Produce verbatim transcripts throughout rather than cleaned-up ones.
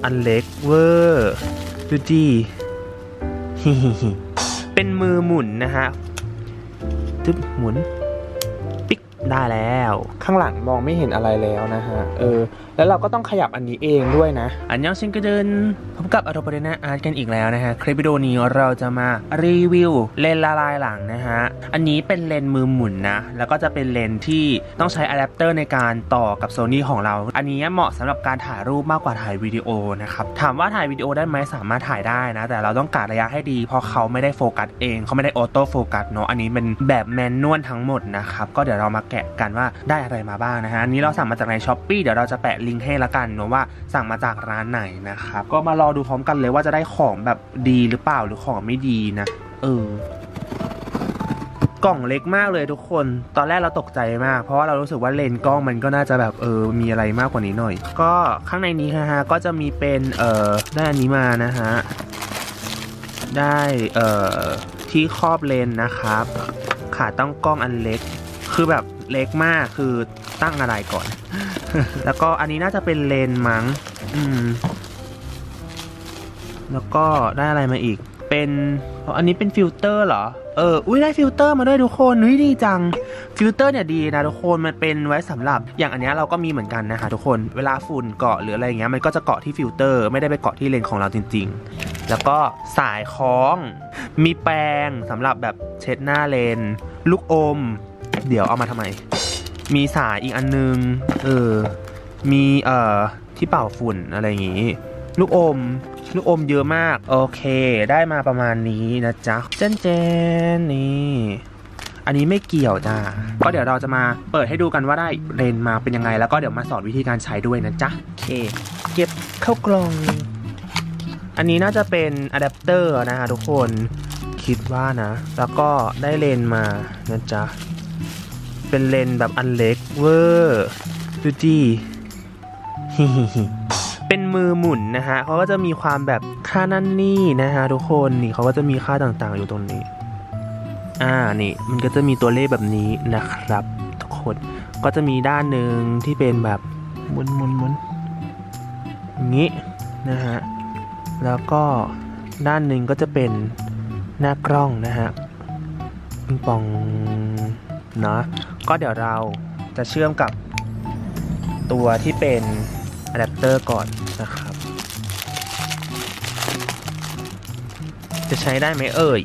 อันเล็กเวอร์ดูดิเป็นมือหมุนนะฮะตึ๊บหมุนปิ๊กได้แล้วข้างหลังมองไม่เห็นอะไรแล้วนะฮะเออแล้วเราก็ต้องขยับอันนี้เองด้วยนะอันยองชิงกระเดินพบกับอโรปเดน่าอาร์ตกันอีกแล้วนะฮะคลิปวิดีโอนี้เราจะมารีวิวเลนส์ละลายหลังนะฮะอันนี้เป็นเลนส์มือหมุนนะแล้วก็จะเป็นเลนส์ที่ต้องใช้อะแดปเตอร์ในการต่อกับ Sony ของเราอันนี้เหมาะสำหรับการถ่ายรูปมากกว่าถ่ายวิดีโอนะครับถามว่าถ่ายวิดีโอได้ไหมสามารถถ่ายได้นะแต่เราต้องกะระยะให้ดีเพราะเขาไม่ได้โฟกัสเองเขาไม่ได้ออโต้โฟกัสเนาะอันนี้เป็นแบบแมนนวลทั้งหมดนะครับก็เดี๋ยวเรามาแกะกันว่าได้อะไรมาบ้างนะฮะอันนี้เราสั่งมาจากใน Shopee เดี๋ยวเราจะแปะลิงก์ให้ละกันเนาะว่าสั่งมาจากร้านไหนนะครับก็มารอดูพร้อมกันเลยว่าจะได้ของแบบดีหรือเปล่าหรือของไม่ดีนะเออกล่องเล็กมากเลยทุกคนตอนแรกเราตกใจมากเพราะว่าเรารู้สึกว่าเลนส์กล้องมันก็น่าจะแบบเออมีอะไรมากกว่านี้หน่อยก็ข้างในนี้นะฮะก็จะมีเป็นเอ่อได้อันนี้มานะฮะได้เอ่อที่ครอบเลนส์นะครับขาตั้งกล้องอันเล็กคือแบบเล็กมากคือตั้งอะไรก่อน แล้วก็อันนี้น่าจะเป็นเลนส์มั้งอืมแล้วก็ได้อะไรมาอีกเป็นอันนี้เป็นฟิลเตอร์เหรอเอออุ้ยได้ฟิลเตอร์มาด้วยทุกคนนุ้ยดีจังฟิลเตอร์เนี่ยดีนะทุกคนมันเป็นไว้สำหรับอย่างอันนี้เราก็มีเหมือนกันนะคะทุกคนเวลาฝุ่นเกาะหรืออะไรเงี้ยมันก็จะเกาะที่ฟิลเตอร์ไม่ได้ไปเกาะที่เลนส์ของเราจริงๆแล้วก็สายคล้องมีแปรงสำหรับแบบเช็ดหน้าเลนส์ลูกอมเดี๋ยวเอามาทำไมมีสายอีกอันนึงเออมีเอ่อที่เป่าฝุ่นอะไรอย่างงี้ลูกอมลูกอมเยอะมากโอเคได้มาประมาณนี้นะจ๊ะเจนเจนนี่อันนี้ไม่เกี่ยวจ้าก็เดี๋ยวเราจะมาเปิดให้ดูกันว่าได้เลนส์มาเป็นยังไงแล้วก็เดี๋ยวมาสอนวิธีการใช้ด้วยนะจ๊ะโอเคเก็บเข้ากล่องอันนี้น่าจะเป็นอะแดปเตอร์นะฮะทุกคนคิดว่านะแล้วก็ได้เลนส์มานะจ๊ะเป็นเลนส์แบบอันเล็กเวอร์ดูดิเป็นมือหมุนนะฮะเขาก็จะมีความแบบค่านั่นนี่นะฮะทุกคนนี่เขาก็จะมีค่าต่างๆอยู่ตรงนี้อ่านี่มันก็จะมีตัวเลขแบบนี้นะครับทุกคนก็จะมีด้านหนึ่งที่เป็นแบบหมุนหมุนหมุนอย่างนี้นะฮะแล้วก็ด้านหนึ่งก็จะเป็นหน้ากล้องนะฮะปิงปองเนาะก็เดี๋ยวเราจะเชื่อมกับตัวที่เป็นอะแดปเตอร์ก่อนนะครับจะใช้ได้ไหมเอ่ย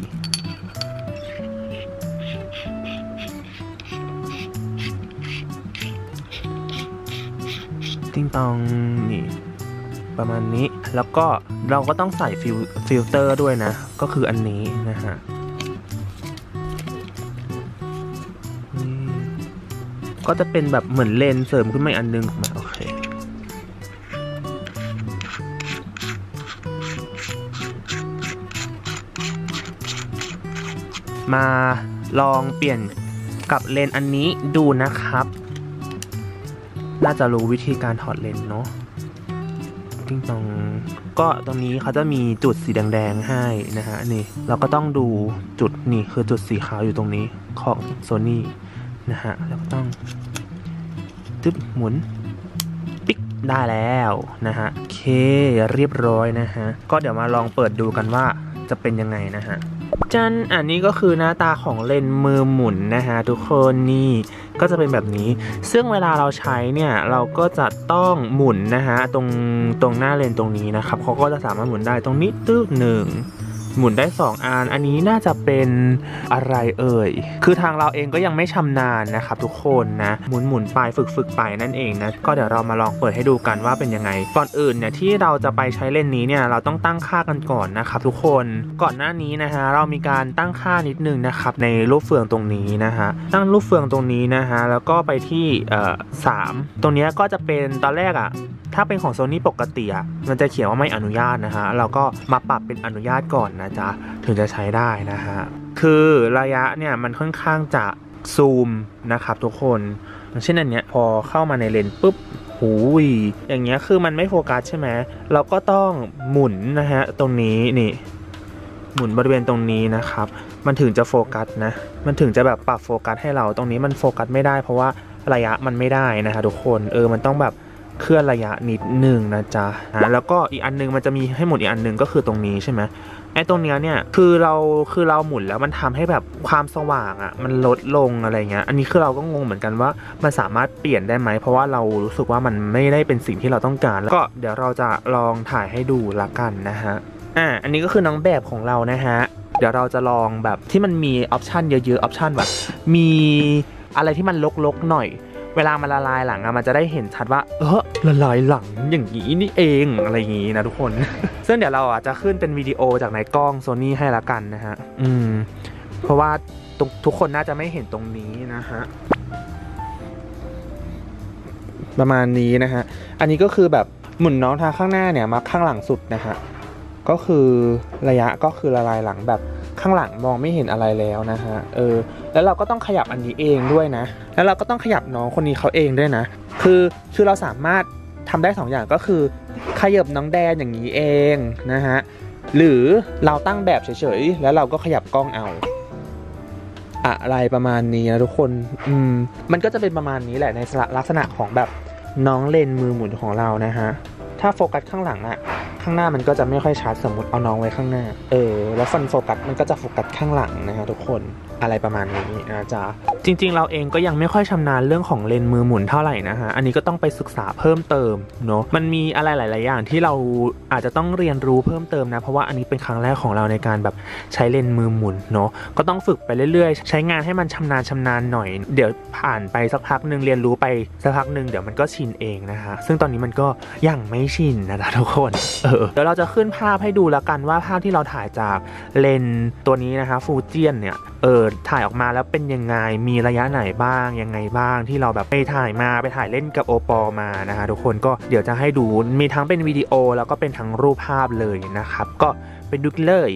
ติ้งตองนี่ประมาณนี้แล้วก็เราก็ต้องใส่ฟิลฟิลเตอร์ด้วยนะก็คืออันนี้นะฮะก็จะเป็นแบบเหมือนเลนส์เสริมขึ้นมาอันนึงมาโอเคมาลองเปลี่ยนกับเลนส์อันนี้ดูนะครับน่าจะรู้วิธีการถอดเลนส์เนาะติ้งตองก็ตรงนี้เขาจะมีจุดสีแดงๆให้นะฮะนี่เราก็ต้องดูจุดนี่คือจุดสีขาวอยู่ตรงนี้ของ Sony นะฮะแล้วก็ต้องตึ๊บหมุนปิ๊กได้แล้วนะฮะโอเคเรียบร้อยนะฮะก็เดี๋ยวมาลองเปิดดูกันว่าจะเป็นยังไงนะฮะจันอันนี้ก็คือหน้าตาของเลนส์มือหมุนนะฮะทุกคนนี่ก็จะเป็นแบบนี้ซึ่งเวลาเราใช้เนี่ยเราก็จะต้องหมุนนะฮะตรงตรงหน้าเลนส์ตรงนี้นะครับเขาก็จะสามารถหมุนได้ตรงนี้ตึ๊บหนึ่งหมุนได้สองอันอันนี้น่าจะเป็นอะไรเอ่ยคือทางเราเองก็ยังไม่ชำนาญนะครับทุกคนนะหมุนหมุนไปฝึกฝึกไปนั่นเองนะก็เดี๋ยวเรามาลองเปิดให้ดูกันว่าเป็นยังไงก่อนอื่นเนี่ยที่เราจะไปใช้เลนส์นี้เนี่ยเราต้องตั้งค่ากันก่อนนะครับทุกคนก่อนหน้านี้นะฮะเรามีการตั้งค่านิดนึงนะครับในรูปเฟืองตรงนี้นะฮะตั้งรูปเฟืองตรงนี้นะฮะแล้วก็ไปที่เอ่อสามตรงนี้ก็จะเป็นตอนแรกอ่ะถ้าเป็นของ Sony ปกติอ่ะมันจะเขียนว่าไม่อนุญาตนะฮะเราก็มาปรับเป็นอนุญาตก่อนนะจ๊ะถึงจะใช้ได้นะฮะคือระยะเนี่ยมันค่อนข้างจะซูมนะครับทุกคนอย่างเช่นอันเนี้ยพอเข้ามาในเลนส์ปุ๊บหูยอย่างเงี้ยคือมันไม่โฟกัสใช่ไหมเราก็ต้องหมุนนะฮะตรงนี้นี่หมุนบริเวณตรงนี้นะครับมันถึงจะโฟกัสนะมันถึงจะแบบปรับโฟกัสให้เราตรงนี้มันโฟกัสไม่ได้เพราะว่าระยะมันไม่ได้นะฮะทุกคนเออมันต้องแบบเคลื่อนระยะนิดหนึ่งนะจ๊ะแล้วก็อีกอันนึงมันจะมีให้หมุนอีกอันนึงก็คือตรงนี้ใช่ไหมไอ้ตรงเนี้ยเนี่ยคือเราคือเราหมุนแล้วมันทำให้แบบความสว่างอ่ะมันลดลงอะไรเงี้ยอันนี้คือเราก็งงเหมือนกันว่ามันสามารถเปลี่ยนได้ไหมเพราะว่าเรารู้สึกว่ามันไม่ได้เป็นสิ่งที่เราต้องการแล้วก็เดี๋ยวเราจะลองถ่ายให้ดูละกันนะฮะอ่าอันนี้ก็คือน้องแบบของเรานะฮะเดี๋ยวเราจะลองแบบที่มันมีออปชันเยอะๆออปชันแบบมีอะไรที่มันลกๆหน่อยเวลามันละลายหลังอะมันจะได้เห็นชัดว่าเออละลายหลังอย่างนี้นี่เองอะไรอย่างนี้นะทุกคน ซึ่งเดี๋ยวเราอาจจะขึ้นเป็นวิดีโอจากในกล้องโซนี่ให้ละกันนะฮะอืมเพราะว่าทุกคนน่าจะไม่เห็นตรงนี้นะฮะประมาณนี้นะฮะอันนี้ก็คือแบบหมุนน้องทางข้างหน้าเนี่ยมาข้างหลังสุดนะฮะก็คือระยะก็คือละลายหลังแบบข้างหลังมองไม่เห็นอะไรแล้วนะฮะเออแล้วเราก็ต้องขยับอันนี้เองด้วยนะแล้วเราก็ต้องขยับน้องคนนี้เขาเองด้วยนะคือคือเราสามารถทำได้สองอย่างก็คือขยับน้องแดนอย่างนี้เองนะฮะหรือเราตั้งแบบเฉยๆแล้วเราก็ขยับกล้องเอาอะไรประมาณนี้นะทุกคนอืมมันก็จะเป็นประมาณนี้แหละในลักษณะของแบบน้องเลนมือหมุนของเรานะฮะถ้าโฟกัสข้างหลังอะข้างหน้ามันก็จะไม่ค่อยชัดสมมติเอาน้องไว้ข้างหน้าเออแล้วฟันโฟกัสมันก็จะโฟกัสข้างหลังนะฮะทุกคนอะไรประมาณนี้นะจ๊ะจริงๆเราเองก็ยังไม่ค่อยชำนาญเรื่องของเลนมือหมุนเท่าไหร่นะฮะอันนี้ก็ต้องไปศึกษาเพิ่มเติมเนาะมันมีอะไรหลายๆอย่างที่เราอาจจะต้องเรียนรู้เพิ่มเติมนะเพราะว่าอันนี้เป็นครั้งแรกของเราในการแบบใช้เลนมือหมุนเนาะก็ต้องฝึกไปเรื่อยๆใช้งานให้มันชำนาญชำนาญหน่อยเดี๋ยวผ่านไปสักพักหนึ่งเรียนรู้ไปสักพักหนึ่งเดี๋ยวมันก็ชินเองนะฮะซึ่งตอนนี้มันก็ยังไม่ชินนะทุกคนเออเดี๋ยวเราจะขึ้นภาพให้ดูแล้วกันว่าภาพที่เราถ่ายจากเลนตัวนี้นะคะฟูเจียนเนี่ยเออถ่ายออกมาแล้วเป็นยังไงมีระยะไหนบ้างยังไงบ้างที่เราแบบไปถ่ายมาไปถ่ายเล่นกับโอปอมานะคะทุกคนก็เดี๋ยวจะให้ดูมีทั้งเป็นวิดีโอแล้วก็เป็นทั้งรูปภาพเลยนะครับก็ไปดูกันเลย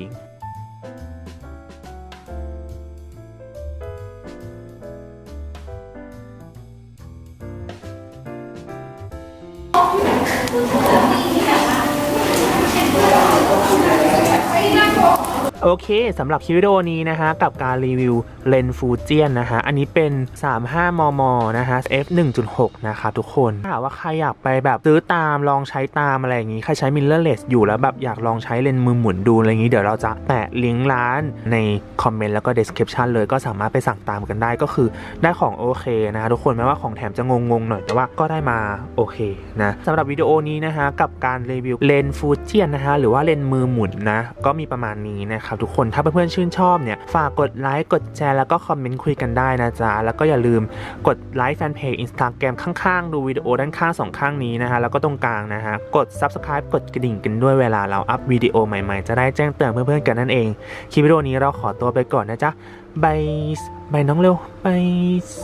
โอเคสำหรับคลิปวิดีโอนี้นะคะกับการรีวิวเลนส์ฟูเจียนนะคะอันนี้เป็น สามสิบห้ามิลลิเมตร นะคะ เอฟ หนึ่งจุดหก นะคะทุกคนถ้าหากว่าใครอยากไปแบบซื้อตามลองใช้ตามอะไรอย่างนี้ใครใช้มิเรอร์เลสอยู่แล้วแบบอยากลองใช้เลนส์มือหมุนดูอะไรอย่างนี้เดี๋ยวเราจะแปะลิงก์ร้านในคอมเมนต์แล้วก็ description เลยก็สามารถไปสั่งตามกันได้ก็คือได้ของโอเคนะคะทุกคนแม้ว่าของแถมจะงงๆหน่อยแต่ว่าก็ได้มาโอเคนะสำหรับวิดีโอนี้นะคะกับการรีวิวเลนส์ฟูเจียนนะคะหรือว่าเลนส์มือหมุนนะก็มีประมาณนี้นะครับทุกคนถ้าเพื่อนๆชื่นชอบเนี่ยฝากกดไลค์กดแชร์แล้วก็คอมเมนต์คุยกันได้นะจ๊ะแล้วก็อย่าลืมกดไลค์แฟนเพจ Instagram ข้างๆดูวิดีโอด้านข้างสองข้างนี้นะคะแล้วก็ตรงกลางนะฮะกด Subscribe กดกระดิ่งกันด้วยเวลาเราอัพวิดีโอใหม่ๆจะได้แจ้งเตือนเพื่อนๆกันนั่นเองคลิปวิดีโอนี้เราขอตัวไปก่อนนะจ๊ะบายบายน้องเร็วบาย